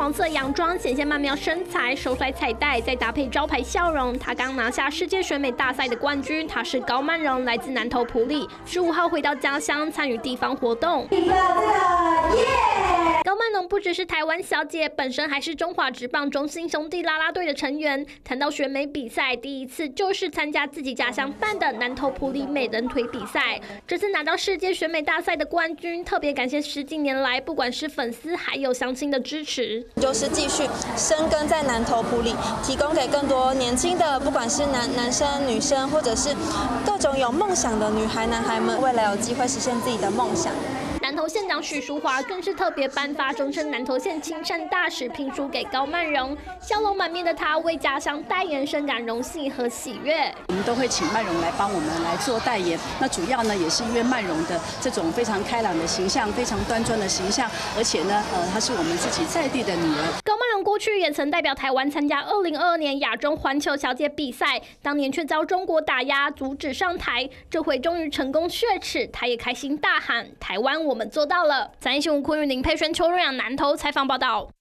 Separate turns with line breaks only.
黄色洋装，显现曼妙身材，手甩彩带，再搭配招牌笑容。她刚拿下世界选美大赛的冠军，她是高曼蓉，来自南投埔里，15号回到家乡参与地方活动。高曼蓉不只是台湾小姐，本身还是中华职棒中信兄弟啦啦队的成员。谈到选美比赛，第一次就是参加自己家乡办的南投埔里美人腿比赛。这次拿到世界选美大赛的冠军，特别感谢10几年来不管是粉丝还有乡亲的支持，
就是继续深耕在南投埔里，提供给更多年轻的，不管是男生、女生，或者是各种有梦想的女孩、男孩们，未来有机会实现自己的梦想。
南投县长许淑华更是特别颁发终身南投县亲善大使聘书给高曼蓉，笑容满面的她为家乡代言，深感荣幸和喜悦。
我们都会请曼蓉来帮我们来做代言，那主要呢也是因为曼蓉的这种非常开朗的形象，非常端庄的形象，而且呢，她是我们自己在地的女儿。
高曼蓉过去也曾代表台湾参加2022年亚中环球小姐比赛，当年却遭中国打压，阻止上台，这回终于成功雪耻，她也开心大喊：“台湾我们做到了！”财经新闻昆玉林佩璇、邱瑞阳南投采访报道。